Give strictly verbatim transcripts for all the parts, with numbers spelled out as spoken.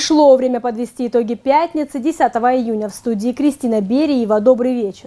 Пришло время подвести итоги пятницы, десятого июня. В студии Кристина Бериева. Добрый вечер.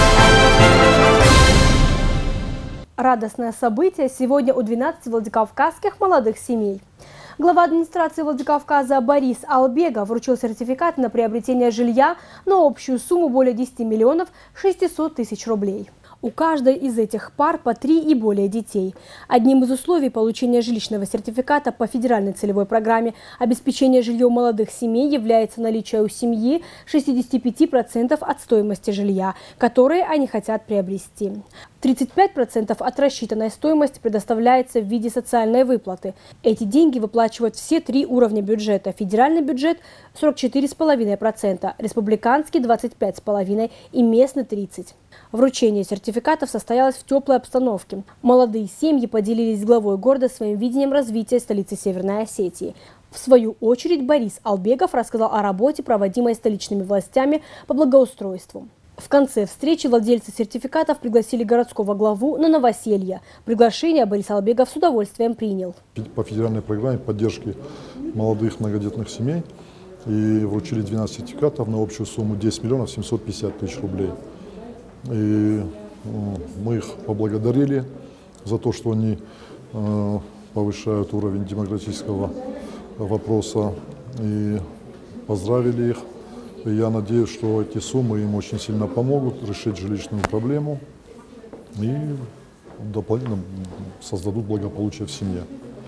Радостное событие сегодня у двенадцати владикавказских молодых семей. Глава администрации Владикавказа Борис Албегов вручил сертификат на приобретение жилья на общую сумму более десяти миллионов шестисот тысяч рублей. У каждой из этих пар по три и более детей. Одним из условий получения жилищного сертификата по федеральной целевой программе обеспечения жильем молодых семей является наличие у семьи шестидесяти пяти процентов от стоимости жилья, которое они хотят приобрести. тридцать пять процентов от рассчитанной стоимости предоставляется в виде социальной выплаты. Эти деньги выплачивают все три уровня бюджета. Федеральный бюджет – сорок четыре и пять десятых процента, республиканский – двадцать пять и пять десятых процента и местный – тридцать процентов. Вручение сертификатов состоялось в теплой обстановке. Молодые семьи поделились с главой города своим видением развития столицы Северной Осетии. В свою очередь Борис Албегов рассказал о работе, проводимой столичными властями по благоустройству. В конце встречи владельцы сертификатов пригласили городского главу на новоселье. Приглашение Борис Албегов с удовольствием принял. По федеральной программе поддержки молодых многодетных семей и вручили двенадцать сертификатов на общую сумму десять миллионов семьсот пятьдесят тысяч рублей. И мы их поблагодарили за то, что они повышают уровень демократического вопроса, и поздравили их. И я надеюсь, что эти суммы им очень сильно помогут решить жилищную проблему и дополнительно создадут благополучие в семье.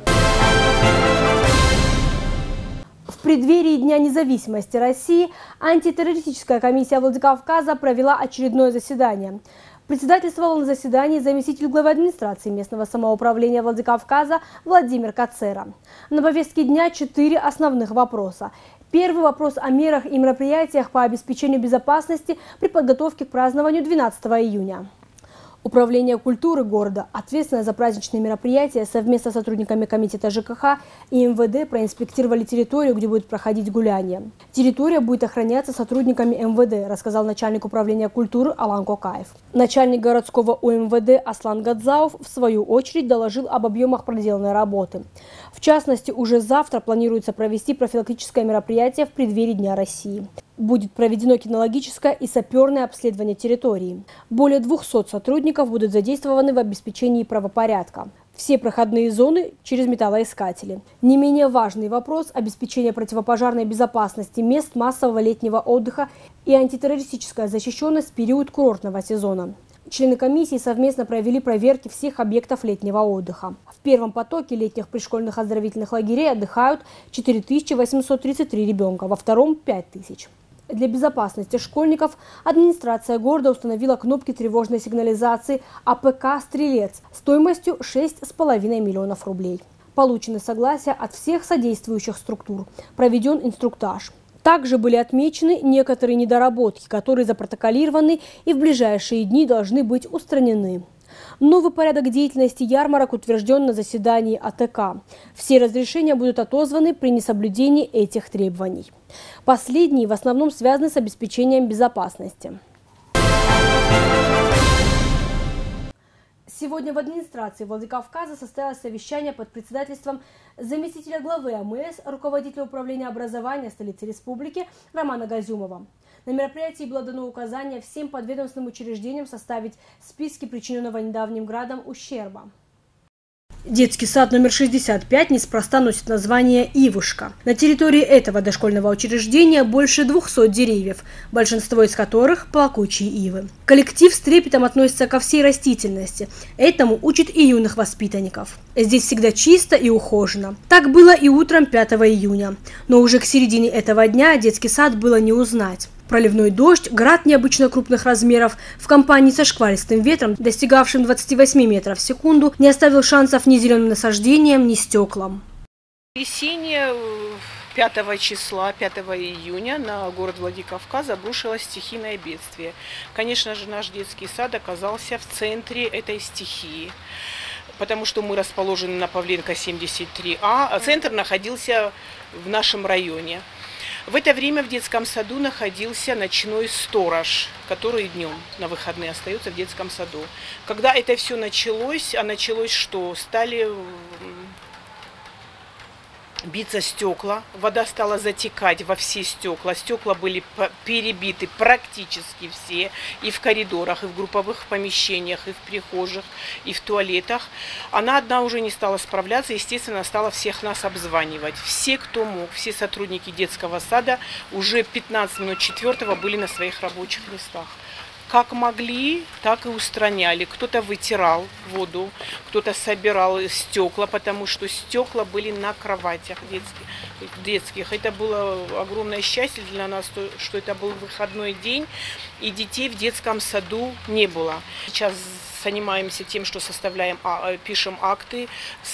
В преддверии Дня независимости России антитеррористическая комиссия Владикавказа провела очередное заседание. Председательствовал на заседании заместитель главы администрации местного самоуправления Владикавказа Владимир Кацера. На повестке дня четыре основных вопроса. Первый вопрос о мерах и мероприятиях по обеспечению безопасности при подготовке к празднованию двенадцатого июня. Управление культуры города, ответственное за праздничные мероприятия, совместно с сотрудниками комитета ЖКХ и эм вэ дэ проинспектировали территорию, где будет проходить гуляние. Территория будет охраняться сотрудниками эм вэ дэ, рассказал начальник управления культуры Алан Кокаев. Начальник городского о эм вэ дэ Аслан Гадзауов в свою очередь доложил об объемах проделанной работы. В частности, уже завтра планируется провести профилактическое мероприятие в преддверии Дня России. Будет проведено кинологическое и саперное обследование территории. Более двухсот сотрудников будут задействованы в обеспечении правопорядка. Все проходные зоны через металлоискатели. Не менее важный вопрос – обеспечение противопожарной безопасности мест массового летнего отдыха и антитеррористическая защищенность в период курортного сезона. Члены комиссии совместно провели проверки всех объектов летнего отдыха. В первом потоке летних пришкольных оздоровительных лагерей отдыхают четыре тысячи восемьсот тридцать три ребенка, во втором – пять тысяч. Для безопасности школьников администрация города установила кнопки тревожной сигнализации а пэ ка «Стрелец» стоимостью шесть с половиной миллионов рублей. Получено согласие от всех содействующих структур. Проведен инструктаж. Также были отмечены некоторые недоработки, которые запротоколированы и в ближайшие дни должны быть устранены. Новый порядок деятельности ярмарок утвержден на заседании а тэ ка. Все разрешения будут отозваны при несоблюдении этих требований. Последние в основном связаны с обеспечением безопасности. Сегодня в администрации Владикавказа состоялось совещание под председательством заместителя главы а эм эс, руководителя управления образования столицы республики Романа Газюмова. На мероприятии было дано указание всем подведомственным учреждениям составить списки причиненного недавним градом ущерба. Детский сад номер шестьдесят пять неспроста носит название «Ивушка». На территории этого дошкольного учреждения больше двухсот деревьев, большинство из которых – плакучие ивы. Коллектив с трепетом относится ко всей растительности. Этому учит и юных воспитанников. Здесь всегда чисто и ухожено. Так было и утром пятого июня. Но уже к середине этого дня детский сад было не узнать. Проливной дождь, град необычно крупных размеров в компании со шквалистым ветром, достигавшим двадцати восьми метров в секунду, не оставил шансов ни зеленым насаждениям, ни стеклам. В воскресенье пятого числа, пятого июня, на город Владикавказ обрушилось стихийное бедствие. Конечно же, наш детский сад оказался в центре этой стихии, потому что мы расположены на Павленко семьдесят три а, а центр находился в нашем районе. В это время в детском саду находился ночной сторож, который днем на выходные остается в детском саду. Когда это все началось, а началось что? Стали биться стекла, вода стала затекать во все стекла, стекла были перебиты практически все, и в коридорах, и в групповых помещениях, и в прихожих, и в туалетах. Она одна уже не стала справляться, естественно, стала всех нас обзванивать. Все, кто мог, все сотрудники детского сада уже пятнадцать минут четвертого были на своих рабочих местах. Как могли, так и устраняли. Кто-то вытирал воду, кто-то собирал стекла, потому что стекла были на кроватях детских. детских. Это было огромное счастье для нас, что это был выходной день, и детей в детском саду не было. Сейчас занимаемся тем, что составляем, пишем акты,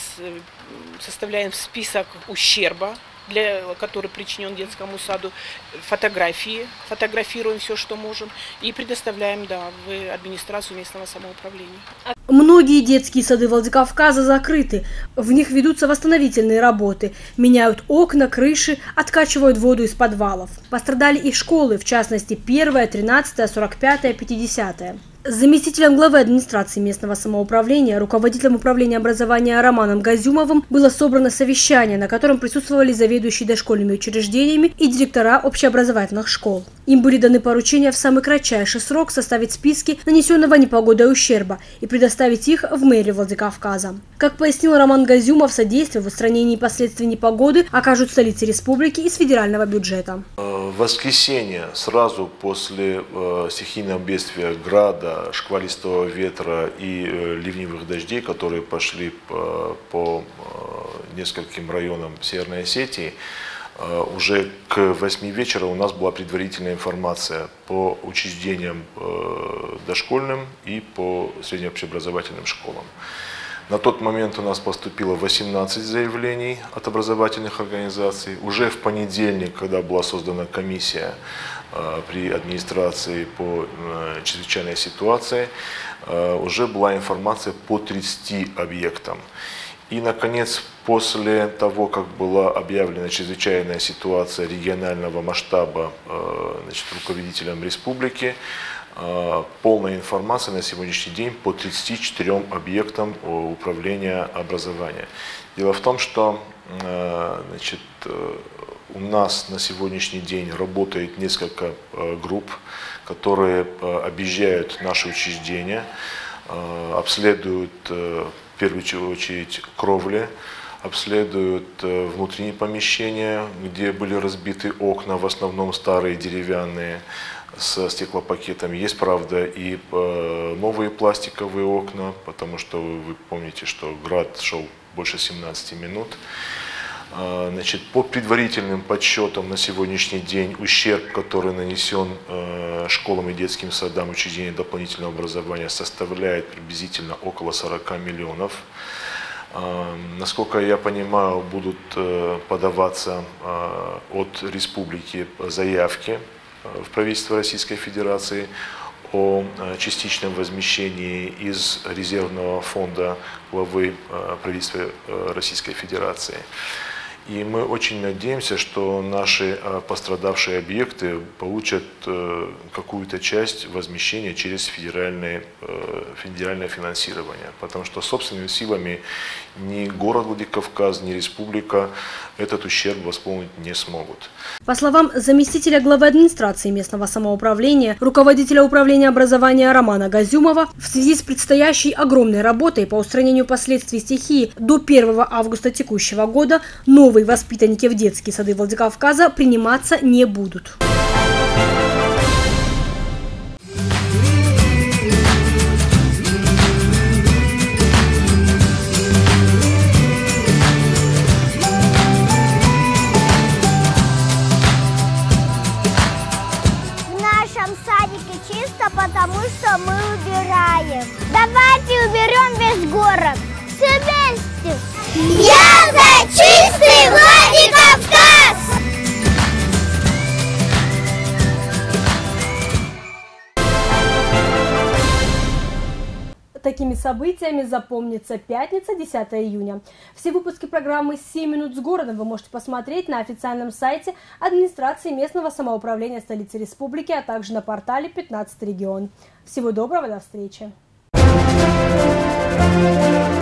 составляем список ущерба, для, который причинен детскому саду, фотографии, фотографируем все, что можем, и предоставляем, да, в администрацию местного самоуправления. Многие детские сады Владикавказа закрыты, в них ведутся восстановительные работы, меняют окна, крыши, откачивают воду из подвалов. Пострадали и школы, в частности первая, тринадцатая, сорок пятая, пятидесятая. С заместителем главы администрации местного самоуправления, руководителем управления образования Романом Газюмовым было собрано совещание, на котором присутствовали заведующие дошкольными учреждениями и директора общеобразовательных школ. Им были даны поручения в самый кратчайший срок составить списки нанесенного непогодой ущерба и предоставить их в мэрию Владикавказа. Как пояснил Роман Газюмов, содействие в устранении последствий непогоды окажут столице республики из федерального бюджета. В воскресенье, сразу после э, стихийного бедствия града, шквалистого ветра и э, ливневых дождей, которые пошли по, по э, нескольким районам Северной Осетии, э, уже к восьми вечера у нас была предварительная информация по учреждениям э, дошкольным и по среднеобщеобразовательным школам. На тот момент у нас поступило восемнадцать заявлений от образовательных организаций. Уже в понедельник, когда была создана комиссия э, при администрации по э, чрезвычайной ситуации, э, уже была информация по тридцати объектам. И, наконец, после того, как была объявлена чрезвычайная ситуация регионального масштаба э, значит, руководителям республики, полная информация на сегодняшний день по тридцати четырем объектам управления образования. Дело в том, что значит, у нас на сегодняшний день работает несколько групп, которые объезжают наши учреждения, обследуют в первую очередь кровли, обследуют внутренние помещения, где были разбиты окна, в основном старые деревянные, с стеклопакетами. Есть, правда, и новые пластиковые окна, потому что вы помните, что град шел больше семнадцати минут. Значит, по предварительным подсчетам на сегодняшний день ущерб, который нанесен школам и детским садам учреждений дополнительного образования, составляет приблизительно около сорока миллионов. Насколько я понимаю, будут подаваться от республики заявки в правительство Российской Федерации о частичном возмещении из резервного фонда главы правительства Российской Федерации. И мы очень надеемся, что наши пострадавшие объекты получат какую-то часть возмещения через федеральное, федеральное финансирование. Потому что собственными силами ни город Владикавказ, ни республика этот ущерб восполнить не смогут. По словам заместителя главы администрации местного самоуправления, руководителя управления образования Романа Газюмова, в связи с предстоящей огромной работой по устранению последствий стихии до первого августа текущего года новые воспитанники в детские сады Владикавказа приниматься не будут. Потому что мы убираем. Давайте уберем весь город. Все вместе. Я за чистый Владикавказ! Такими событиями запомнится пятница, десятого июня. Все выпуски программы «семь минут с городом» вы можете посмотреть на официальном сайте администрации местного самоуправления столицы республики, а также на портале пятнадцатый регион. Всего доброго, до встречи!